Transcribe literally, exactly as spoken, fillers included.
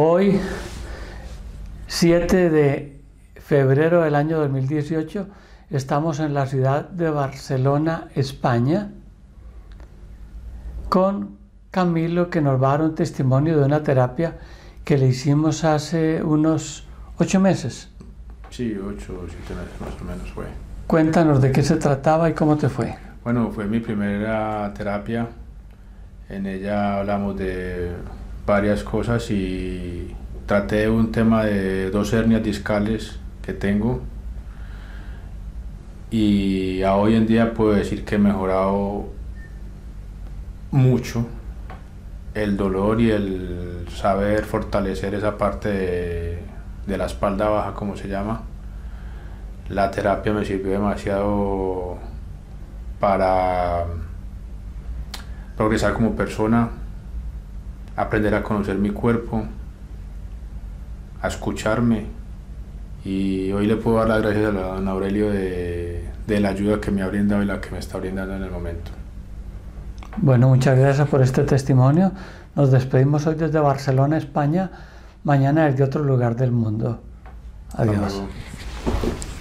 Hoy, siete de febrero del año dos mil dieciocho, estamos en la ciudad de Barcelona, España, con Camilo, que nos va a dar un testimonio de una terapia que le hicimos hace unos ocho meses. Sí, ocho o siete meses más o menos fue. Cuéntanos de qué se trataba y cómo te fue. Bueno, fue mi primera terapia. En ella hablamos de varias cosas y traté un tema de dos hernias discales que tengo. Y a hoy en día puedo decir que he mejorado mucho el dolor y el saber fortalecer esa parte de, de la espalda baja, como se llama. La terapia me sirvió demasiado para progresar como persona, aprender a conocer mi cuerpo, a escucharme, y hoy le puedo dar las gracias a don Aurelio de, de la ayuda que me ha brindado y la que me está brindando en el momento. Bueno, muchas gracias por este testimonio. Nos despedimos hoy desde Barcelona, España, mañana desde otro lugar del mundo. Adiós.